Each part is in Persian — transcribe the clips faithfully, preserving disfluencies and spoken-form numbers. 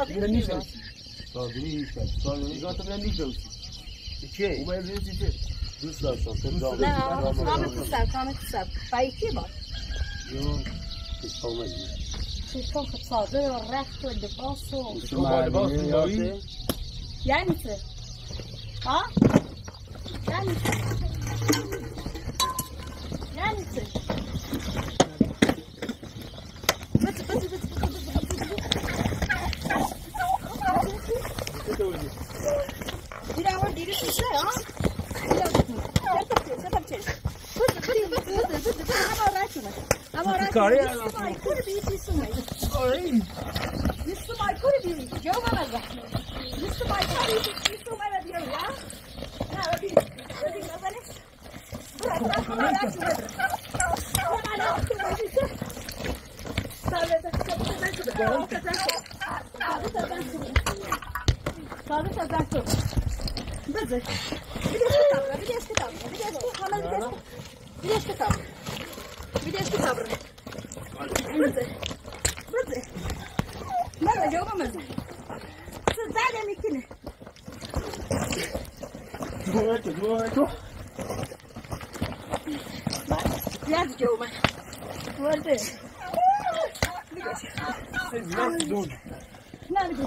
صادری نیست. صادری است. صادری گفتم من نیست. چه؟ او باید نیست چه؟ دوست داشتم. نه، کامل کسب، کامل کسب. فایتی با. یو، کامل. چطور صادر و رفت و لباس و. شما لباس داری؟ یعنی چه؟ ها؟ یعنی چه؟ یعنی چه؟ بس بس بس دیدم اون دیگه چیه ها؟ کاری مای کوری بیشی سومی. نیست مای کوری بیشی. جو من بگم. نیست مای کوری بیشی سومی را بیاری یا؟ نه را بیاری. را بیاری نزنیش. برای برای برای برای برای Видишь, что там? Боже. Боже. Надо же умереть. Создали микины. Вот, вот. Я сделаю. Вот это. Видишь? Надо.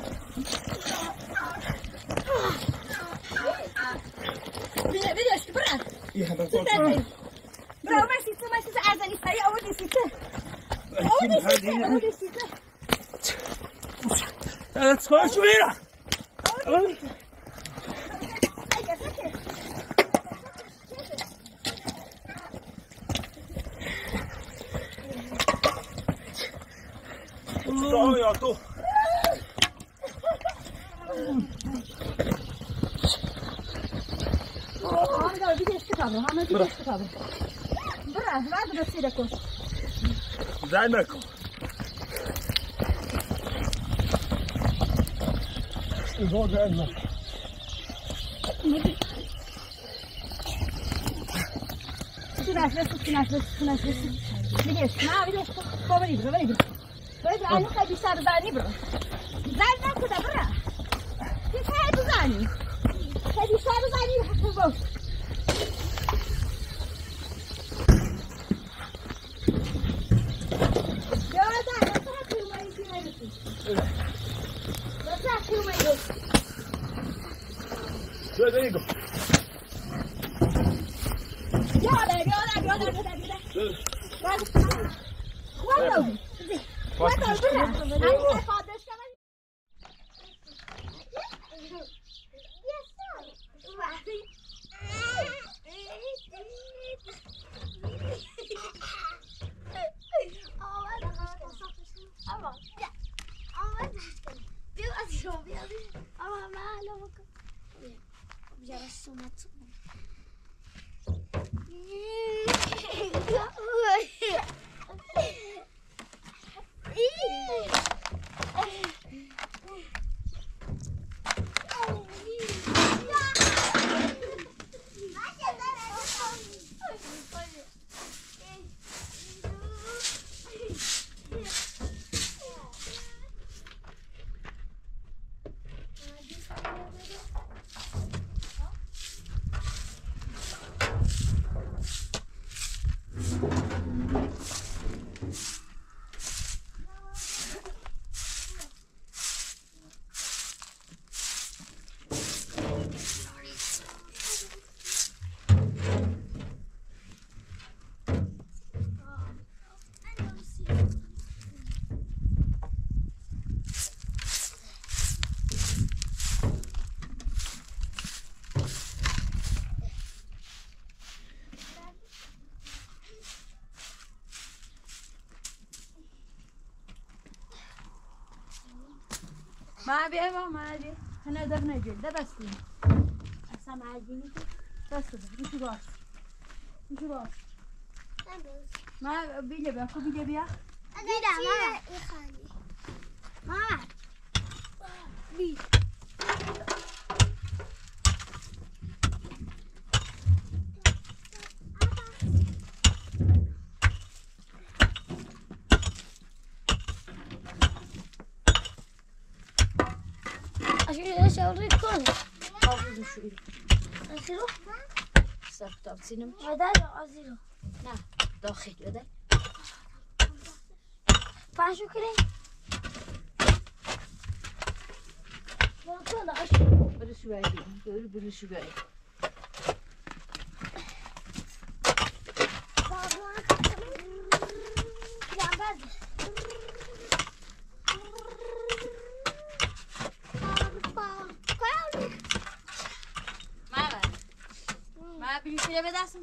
Видишь, брат? Я хотел. برو مسیت مسیت ازنی سری آوردی سیته آوردی سیته آوردی سیته هذا تسخر شو هنا تعال يا تو هذا بديش كتابه هذا بديش كتابه برا بعد بسيركم زعمكم يقعد عندنا تناش بس تناش بس تناش بس بديش ما بديش بابا يبغى بابا يبغى بابا أنا خدي صار زاني برا زاني كذا برا كيف هاي زاني خدي صار زاني حسبه شو دقيقة يلا يلا يلا يلا والله والله برا ما أبي أبغى ما أدري أنا درنا جل ده بس لي أسمع عجيني بس كده مش راس مش راس ما بيجي بيا كو بيجي بيا بيدا ما يخالي ما بي عشان شوري كل حافظ شو أزيرو سكتاب سينما بدأ أزيرو نه داخل بده فاشو كري ما كل عش بده شو بعدي بده بده شو بعدي ما بيشيله بداسم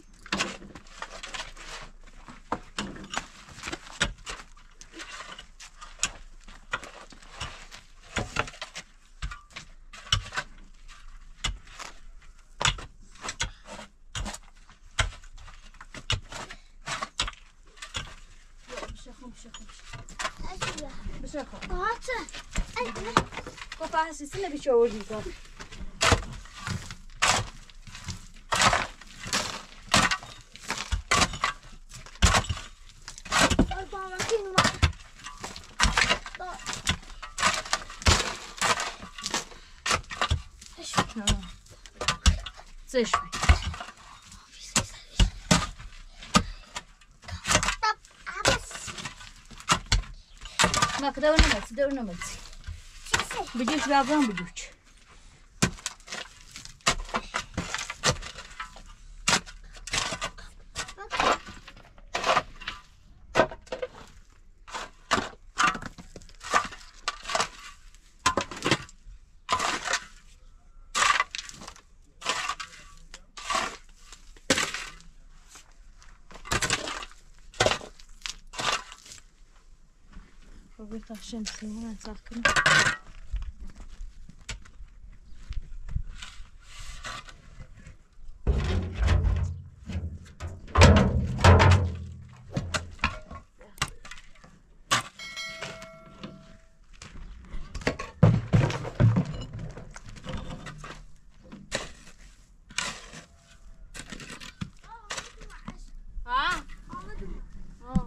بشخم بشخم بشخم هات بابا حسيسنا بيشاوري بابا زشمي ما كده ونمت ده ونمت بجوش بابان بجوش فقلت عشان سيوان ساكنة ها ها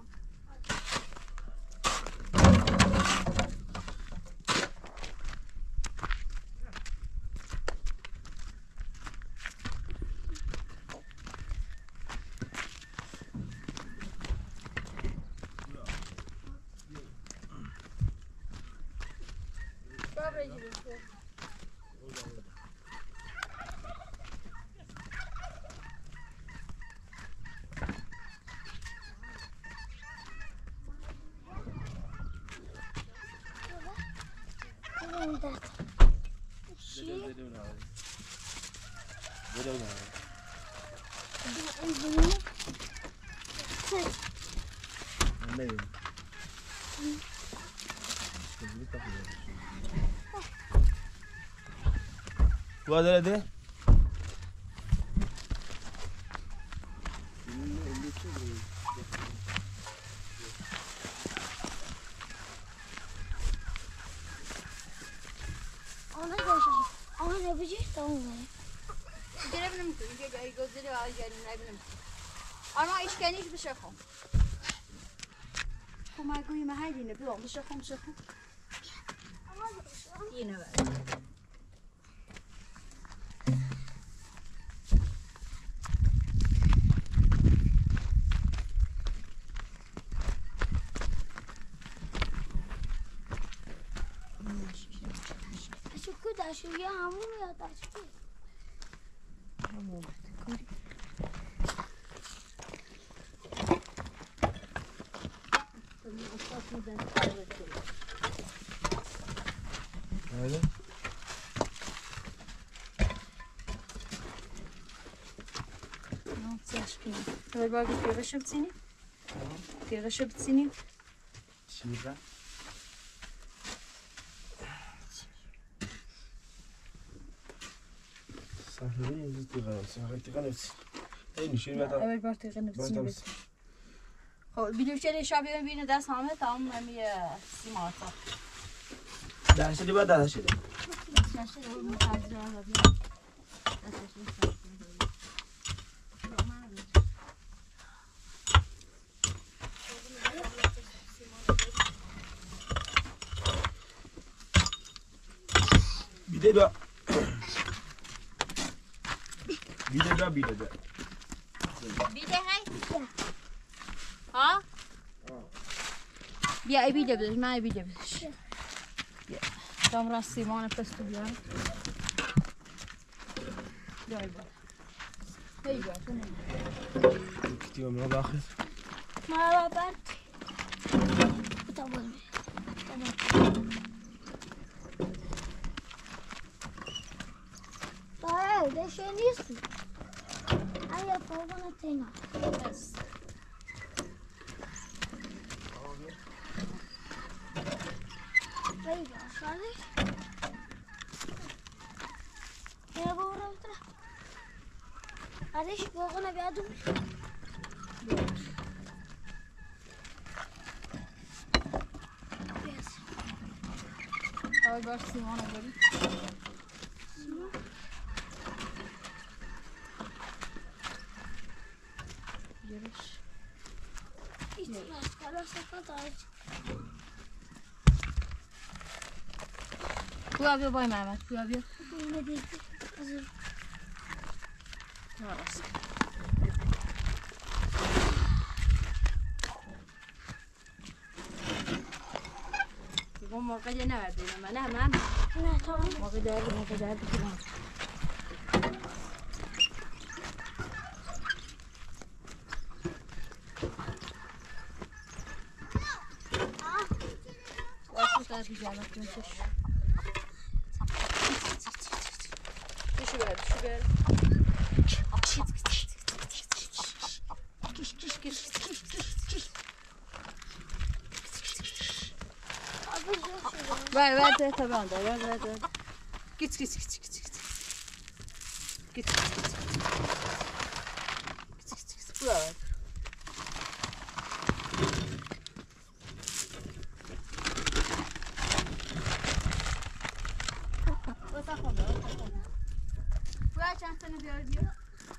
وهذا ده أنا جالس أنا بيجي توني جربنا ممكن جاي جوزلي وعايز جاي نلعب أنا إيش كانيش بشخم وما يقولي ما هاي دينا بيوم بشخم بشخم دينا بقى شو كده شو يا عمو يا تاشكي هذا هذا باقي في غشة بتسيني في غشة بتسيني شيبة سهلين زيت غاز سهلين تغنس أي نشيل بعد أول بار تغنى بتسيني بس خب بلوشة شابي بينا دست همه تمام همیه سیماتا ده شدی بعد ده شدی بیده دو بیده دو بیده دو بیده های ها بیا ای بیده بدش من ای بیده بدش بیا دام راست سیمان پستو بیارم بیا ای باید هی بیا تو نمی کتیو مرا باخر مرا برد tamam tamam Ay, deixa nisso. Aí a polva não tem nada. Vai, sabe? Eu vou outra. A deixa que eu vou na viado. Ay baş Simona böyle. Yürüş. Hiç başka sakat Bu abi bay Mehmet. Bu abi. ne değil. Hazır. Neresi? Bu موقع نه بردیم من نه من Ne tamam. موقع درد موقع درد کنم واسه درد جالب میشه شو برد شو برد کش کش کش کش کش Ver ver de tabii onda ver ver ver. Git git git git git. Git git git. Git git git. Buraya ver. Otak onda otak onda. Buraya çantanı diyor diyor.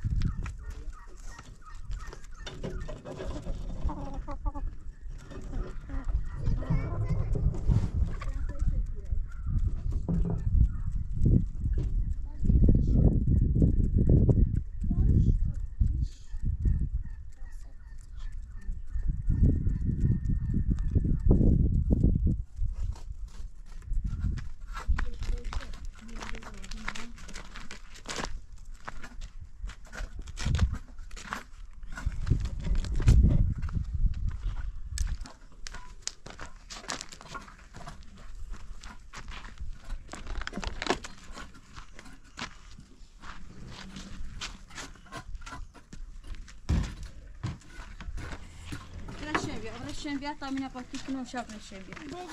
Şimdi bir tahmin bakayım ki ne olacak ne şey bir.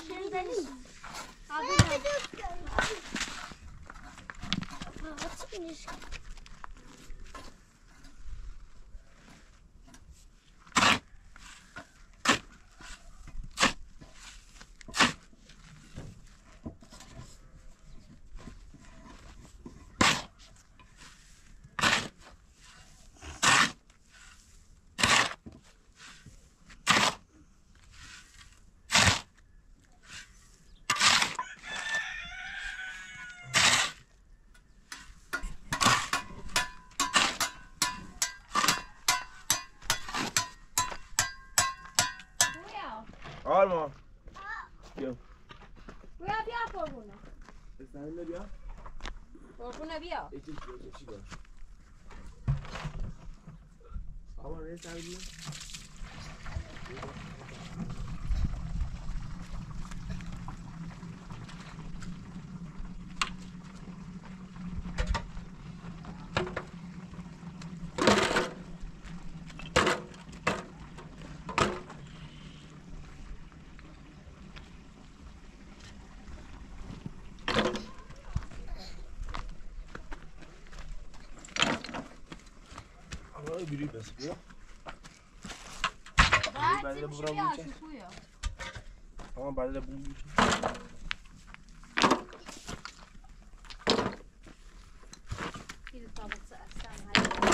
Abi ne? Alma. Bia. Bia bia porcuna. Está indo bia? Porcuna bia. Eti eti chega. Ama ne saydın? Biri bas bu. Ben de buram bu. Tamam ben de bu. Bir tabak sen hayır.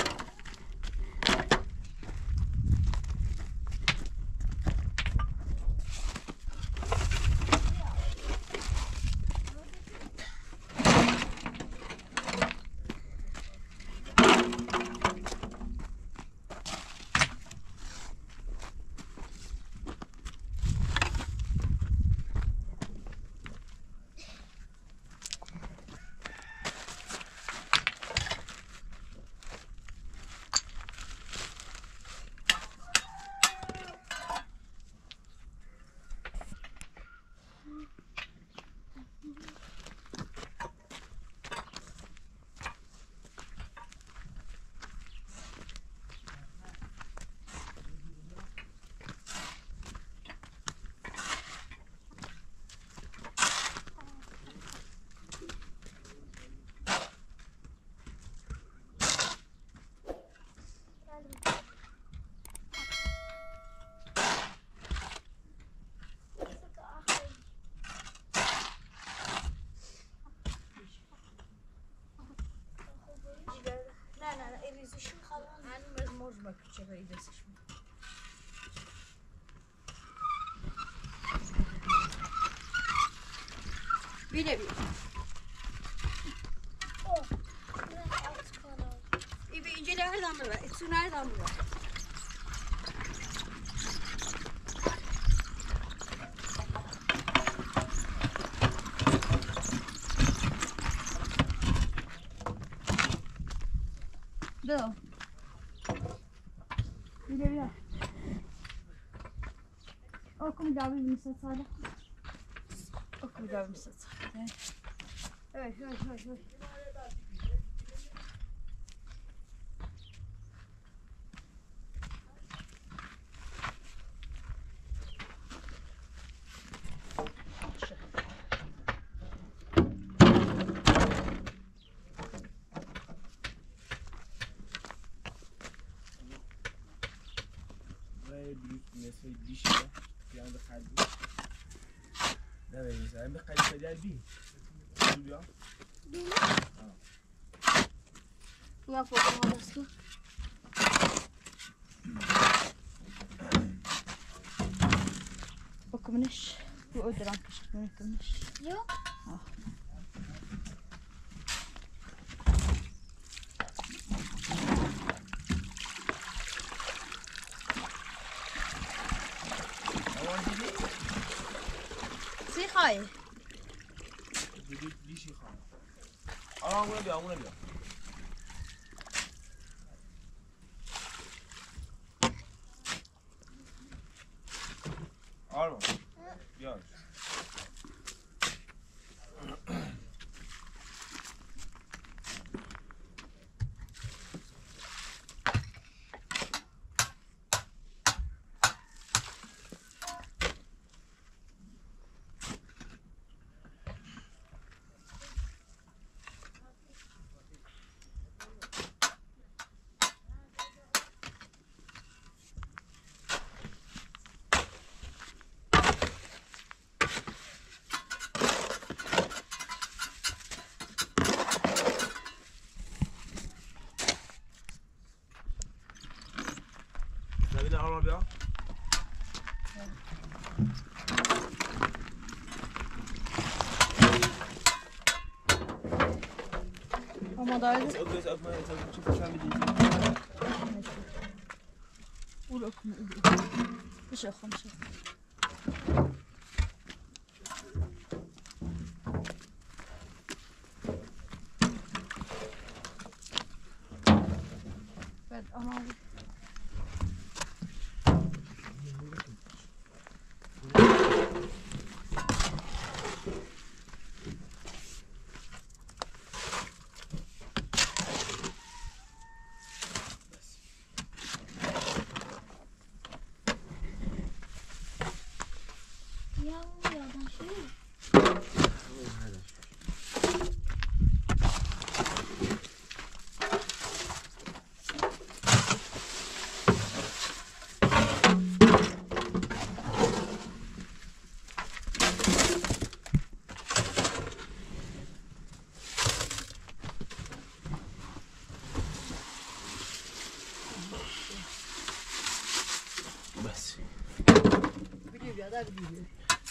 چرا این دستش می بیده بید این به اینجا نردم ببر اتسو نردم ببر دو بیده بیده اوکم جاوی میسه ساده اوکم جاوی میسه ساده هی هی هی هی مثل دیشه بیان به خربی نه بینیست این به خربی سریع بی دو بیا یا فوق ما دستو اوکمنش رو ادرام کشت منکمنش یو سی خواهی دیدی دیشی خواهم آره همونه بیا همونه بیا آره بیا نبینه آرما بیا اما دارد اوکی از اکمه از اکمه چی پشم بیدید اول اکمه بشه خمشه بعد اما یا اون یادم شد بس بیدی بیاده بیدی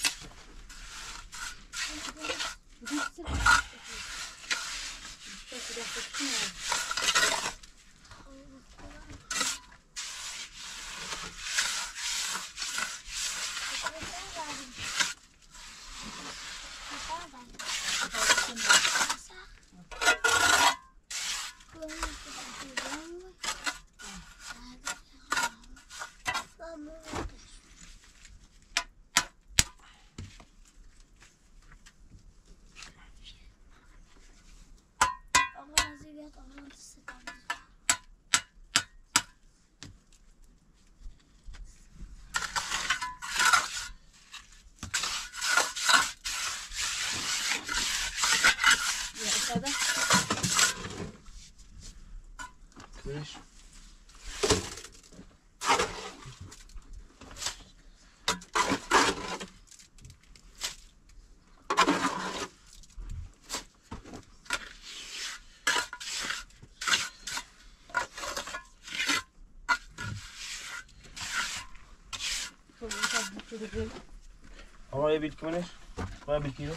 بش آقا یه بیل کمونش آقا بیل کیلو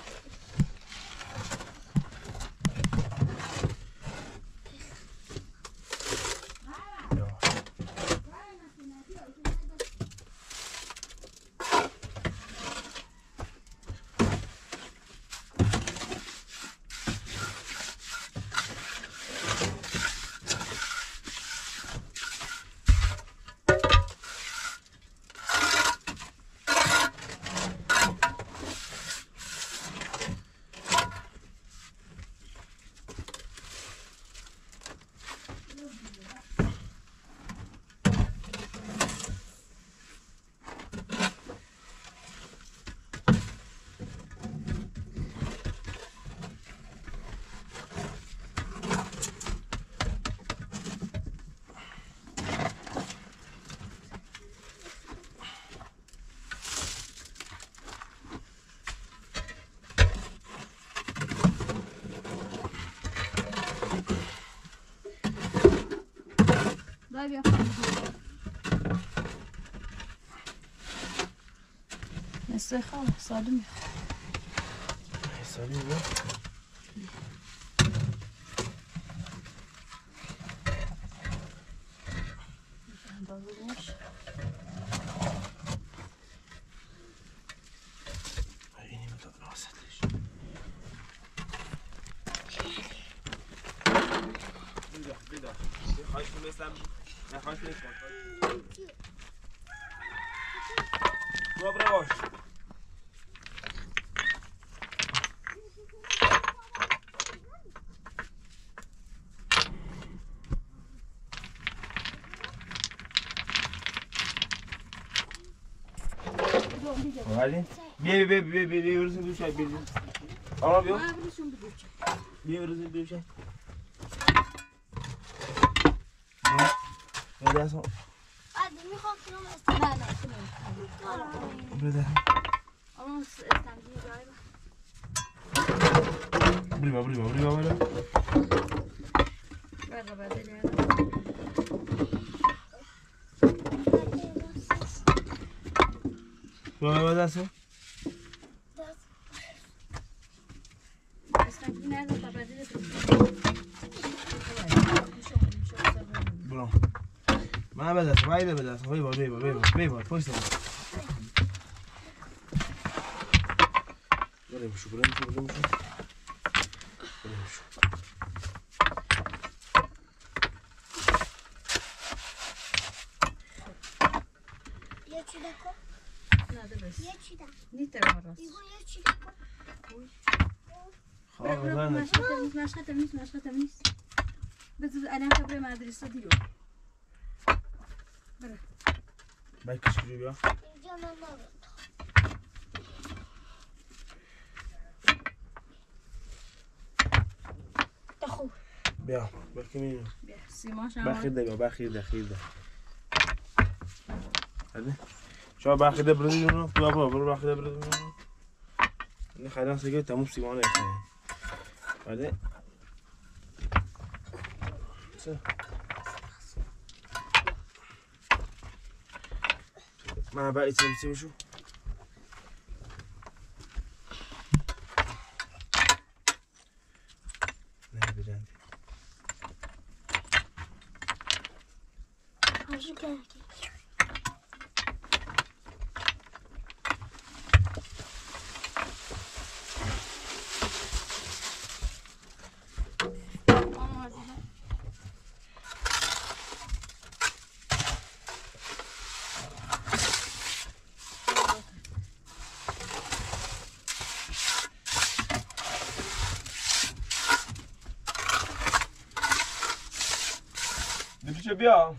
دای بیا نصف خاله سالمی سالمی بیا اینی مداد راستش بیدا بیدا خواهش میستم نه خواهش نیستم برو برو باش Hadi. Bir bir bir bir bir hırsız bir şey bir. Ama yok. Bir hırsız bir şey. Ne dersin? Hadi mi kalkıyorum istedim. Burada. Ama istemdiği galiba. Buraya buraya buraya buraya. Ver de bedeli. Buraya dersin? İstemdiği nerede da bedeli? Bro. ما بدأت ما إذا بدأت بيبر بيبر بيبر بيبر فوش ده. بريم شو بريم شو بريم شو. بريم شو. یه چی دکو؟ نه درست. یه چی دک؟ نیت راست. ایگو یه چی دکو؟ خلاص بدأنا. مشهد مشهد تمیز مشهد تمیز. بذار الان خبر مدرسه دیو. برو. بکش جو بیا. اینجا من نبود. دخو. بیا. بکی می‌بینم. بیا سیما شما. بخیرده بیا بخیرده خیرده. هدی. شما بخیرده بردی اونو. بیا برو برو بخیرده بردی اونو. این خیلی سگه تموم سیمان ایشونه. هدی. چه؟ ما بقى يتسلسل شو لا بجانب هاجي كده نمیشه بیا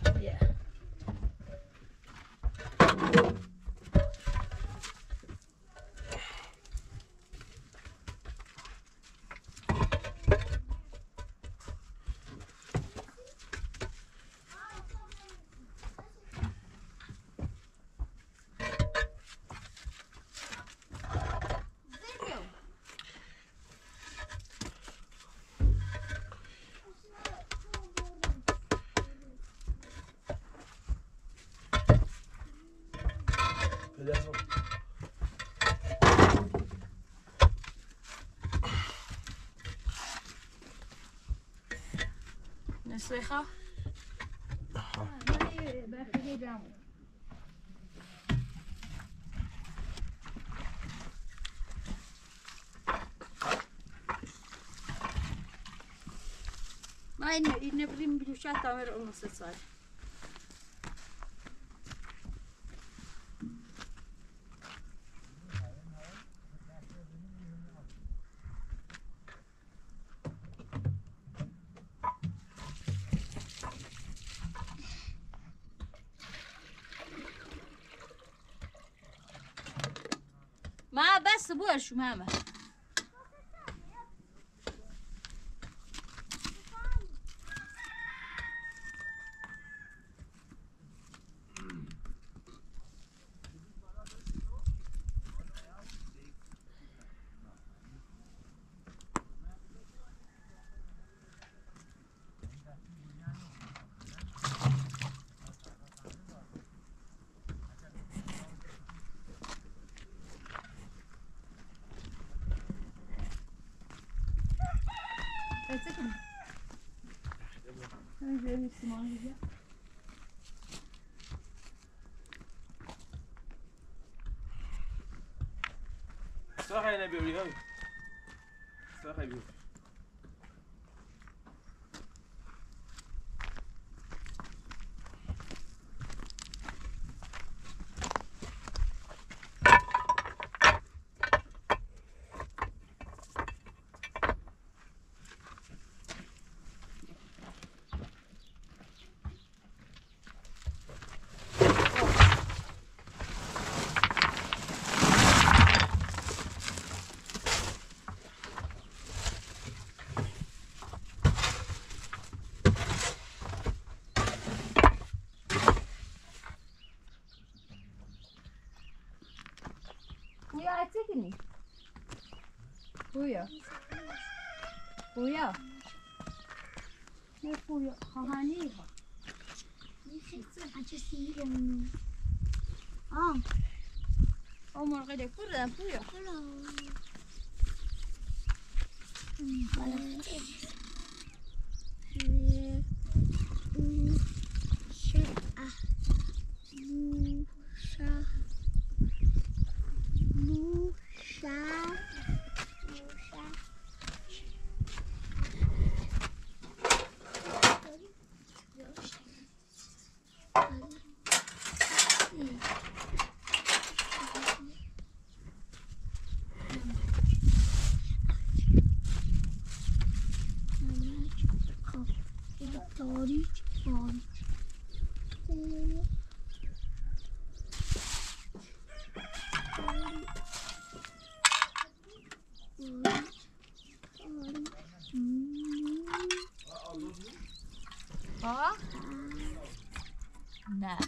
السيخة ما إنه إنه بريم بلوشات تعمل أم الصار ما بس بوش ماما صراحة أنا بيوري هاي صراحة بيوري ويا أتكني ويا ويا كيف ويا هانيها آه عمر غدا كلها ويا ها لا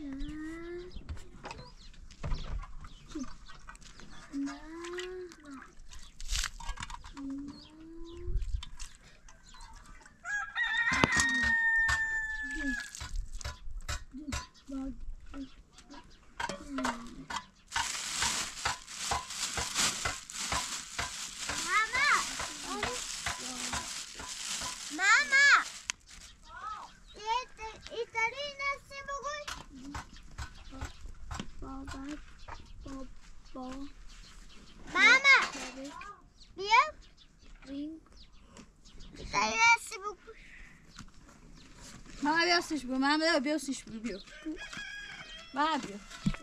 ما بيوصش بو ما ما بيوصش بو بيو ما بيو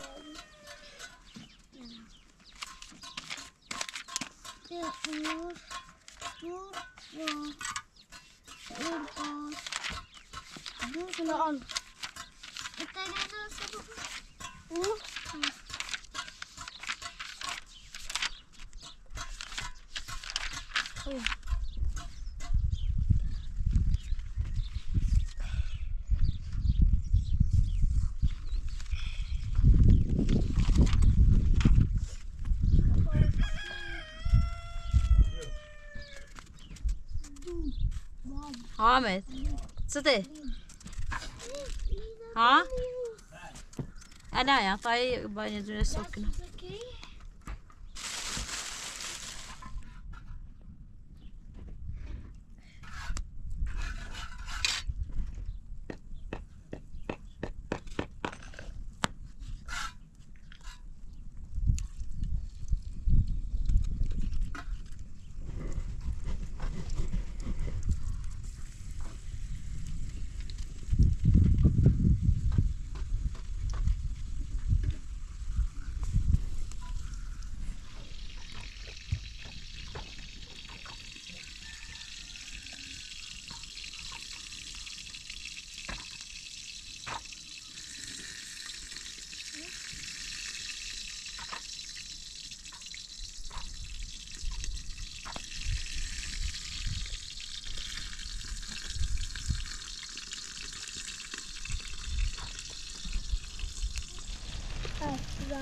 حامد صدق ها انا يا طيب باين دون السكنه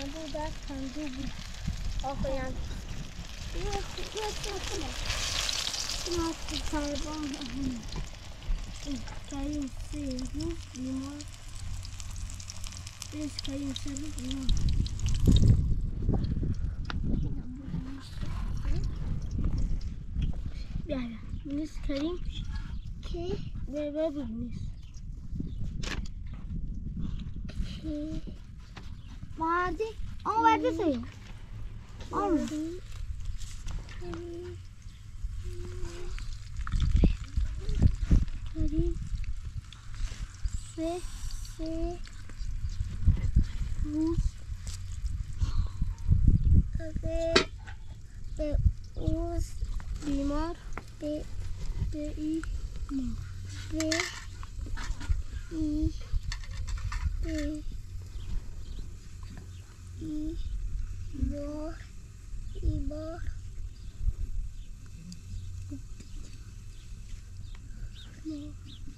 do that can do good. Okay, and yes, yes, yes, not to type on. Can you see who more? Yes, can you see who more? Yeah, Miss Karim. Okay, where where is Miss? Okay. Mardi, oh, where is he? Oh, Karim. Se, se, Rus. Okay. The Rus, Bimar. The The E. The E. The E. Bor. E. Bor. No.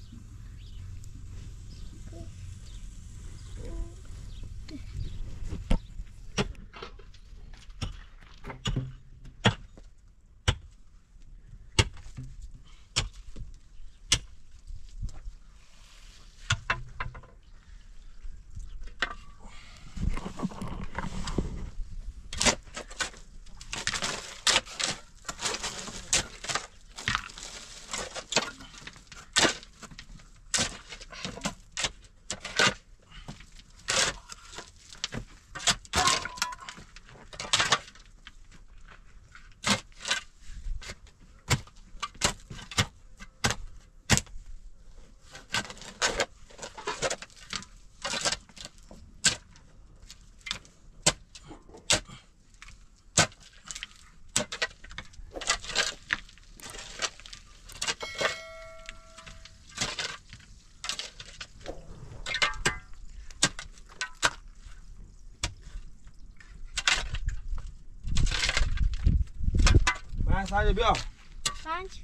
Saja biar. Punch.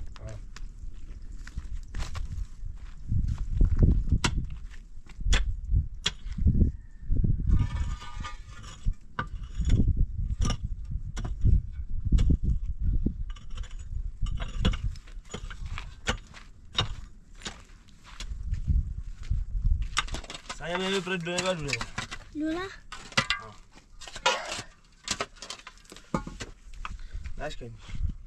Saya mau pergi dulu kan dulu. Lula. Last kan.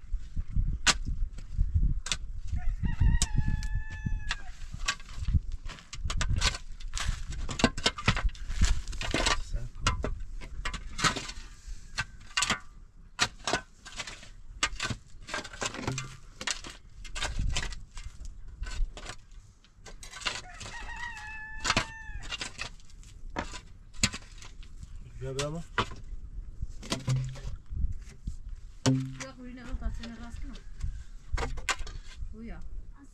Ya berapa? Ya kuyuna uta sene rastına. Uya.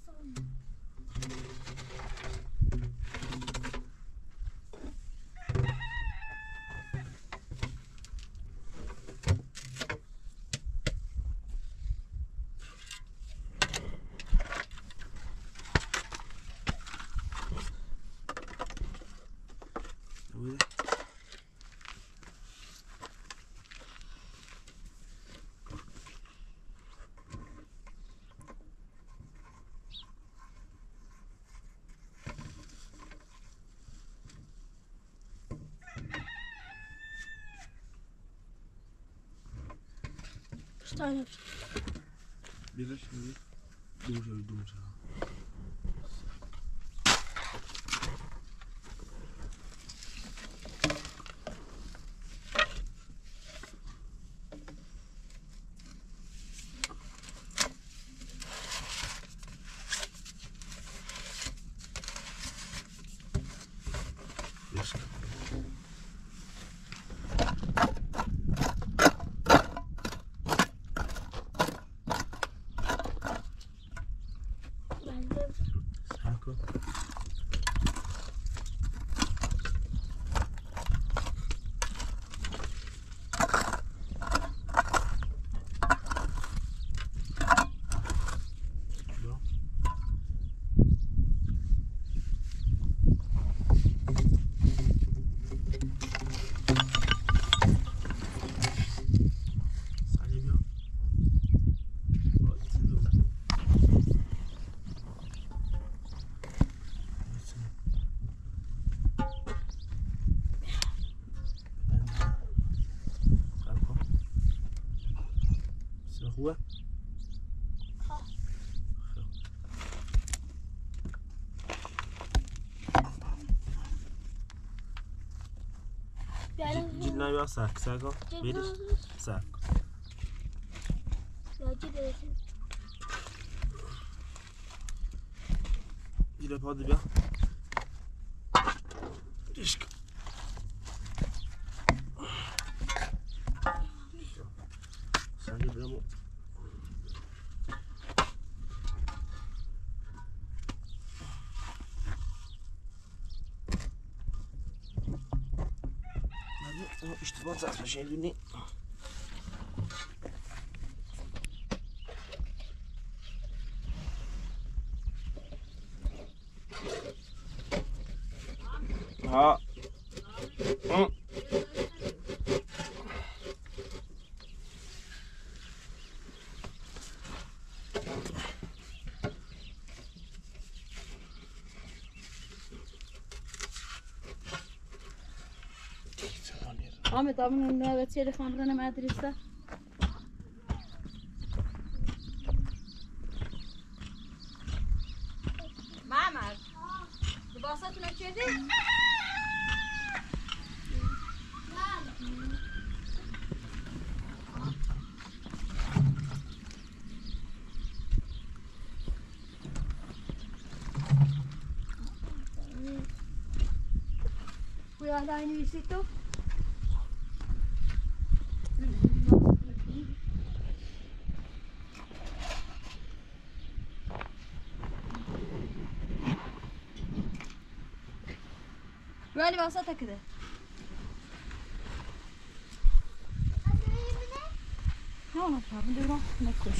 Tane. Bir de şimdi dur dur. خوبه؟ جیل نبیا سرک سرک ها بیدش سرک جیل پاده بیا دیشک سرک برمو اشتباه زد باشه یه دونی ها Ahmet abinin nöbet telefonlarına medrese. Mehmet. Libasatını açırdın? Bu yana aynı visito. ولی واسه كده نه انا تعبان دورا نكوش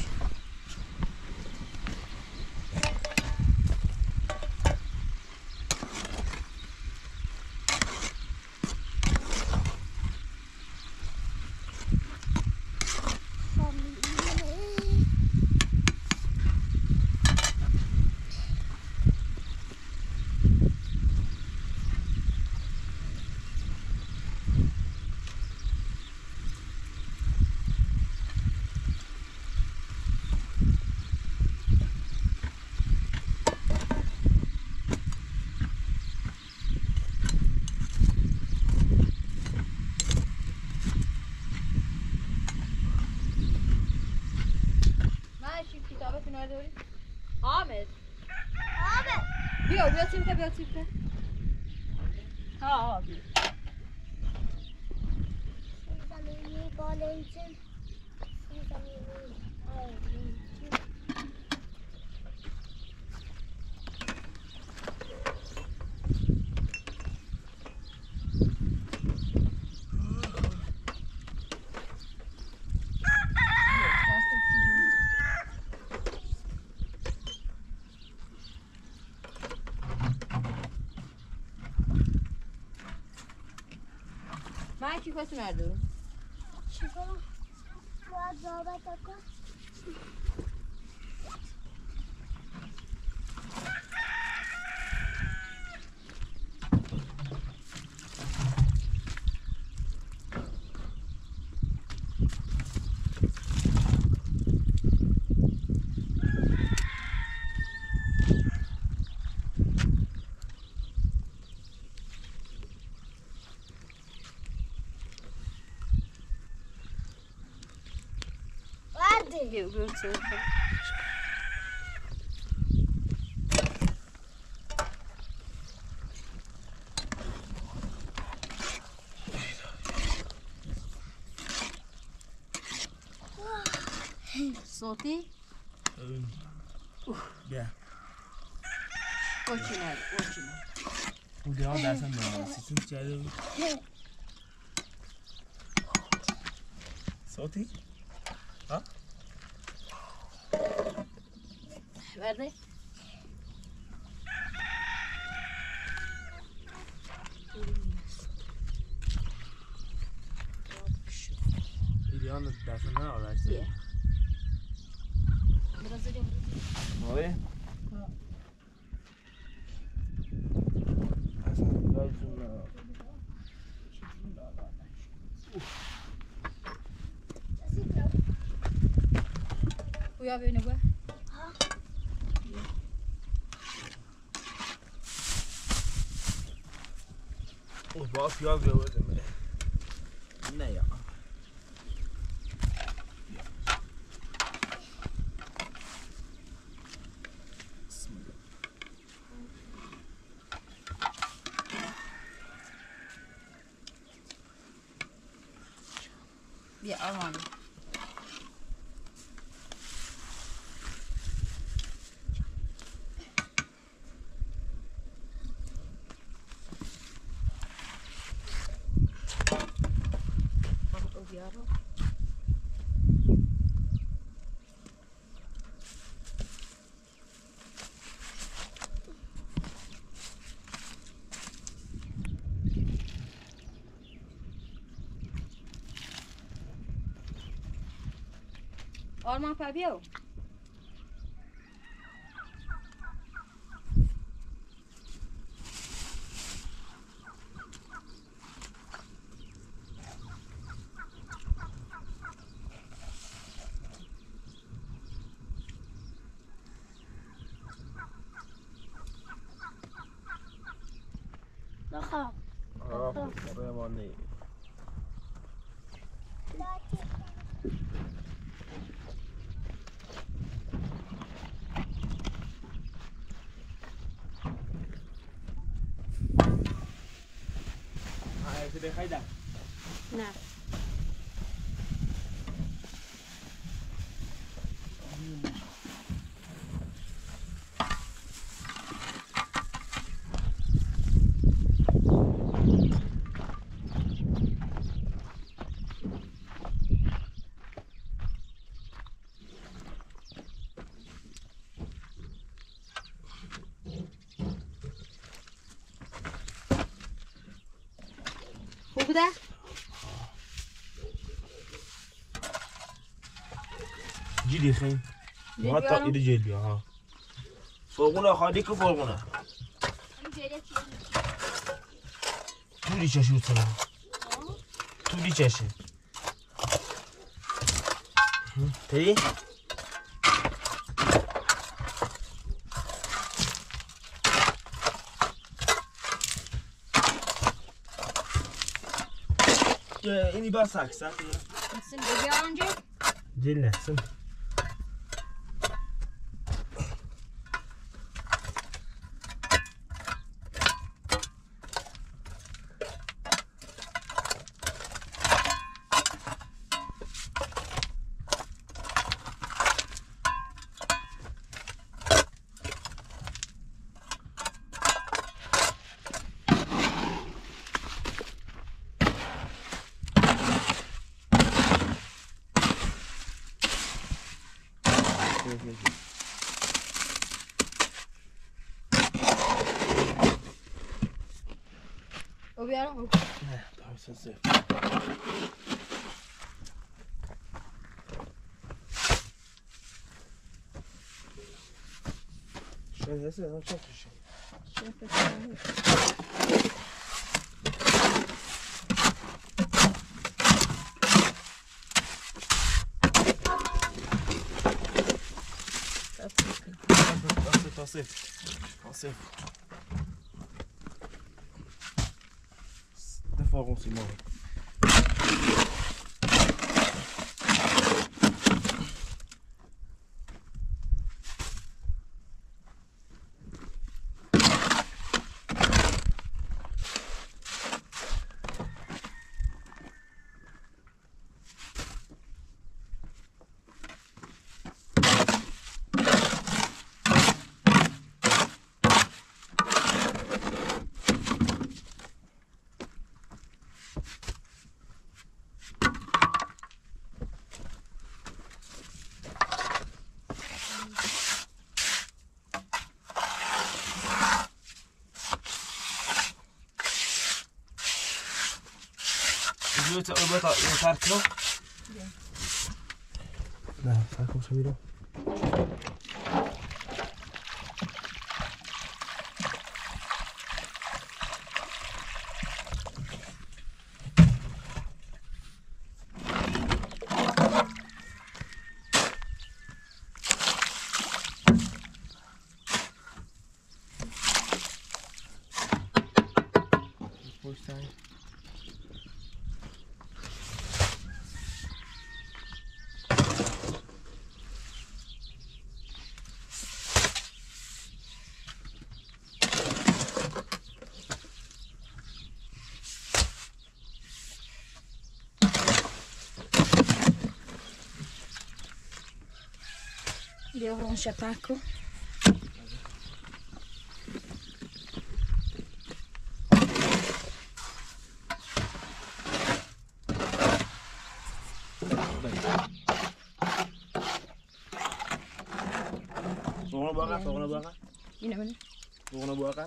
Ahmet. Ahmet. بیا بیا تیمته بیا تیمته ها ها بیا زمینی بالنچن زمینی من کی کسی مردم چیکار باید ضابط کن Gel görsün. صوتي؟ بیا اوچینه اوچینه بوده ها درسم نمید سیتون چیده بود صوتی؟ ها؟ برده؟ ایلیان درسم نمید یه برازه جا آره؟ اصلا رایتون نمید بویا ببینه بویا اوه با پیاز ببریم نه یا بیا آرمان آرمان پا بیاو بخواب آه رمانی های خیلی نه خوب بوده؟ جیلی خیلی حتی ایده جیلی ها فرغونه خواهدی که فرغونه تولی چشو سنم تولی چشه تایی؟ اینی با ساک ساک سن بیا آنجا جیل نه سن او بیارم او نه تمام سه شاید هسته هم چه کشه تصيف تصيف دفع غوصي ماهي Zult u met dat in het knop? Ja. Nou, ga ik op zo weer. پشتن Bia un chapaco. Soğana bakar, soğana bakar. Yine böyle. Soğana bakar.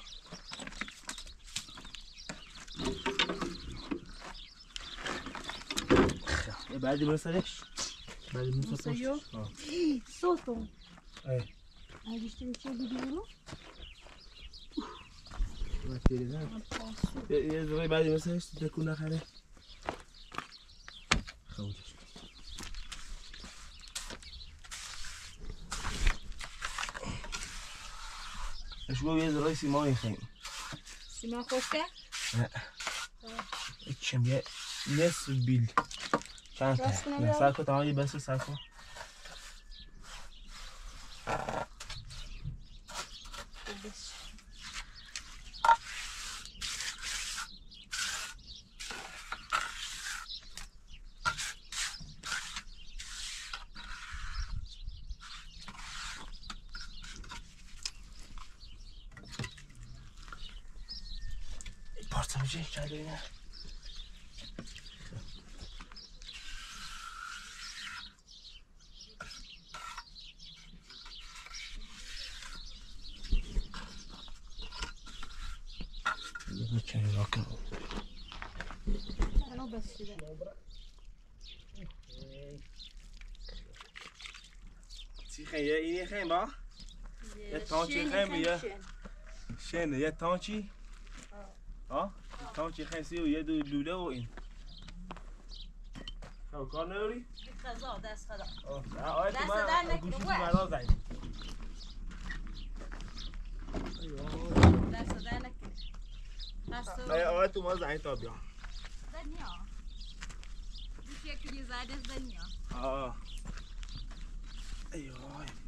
بعد ما سالش بعد ما Saiu. Soltou. É. Aí eles têm que ir یه زوری بعدی مثلا تکون نخره خوجش اشبه یه زوری سیمایی خیم سیمان خوشته؟ نه اچم یه نصف بیل چند راست تا کنم نه یا؟ سرکو تمامی بسه سرکو parça bir şey geldi yine. Bakın bakın. Não, bastante. چی خیلی اینی خیلی با؟ یه تانچی خیلی یه شنه یه تانچی ها؟ تانچی خیلی سی و یه دو لوله و این تو کار نداری؟ خدا دست خدا آه تو من گوشی تو مرا زنی دست در نکنه دست آه تو ما زنی تا بیا دنیا گوشی یکی زده دنیا آه ایوه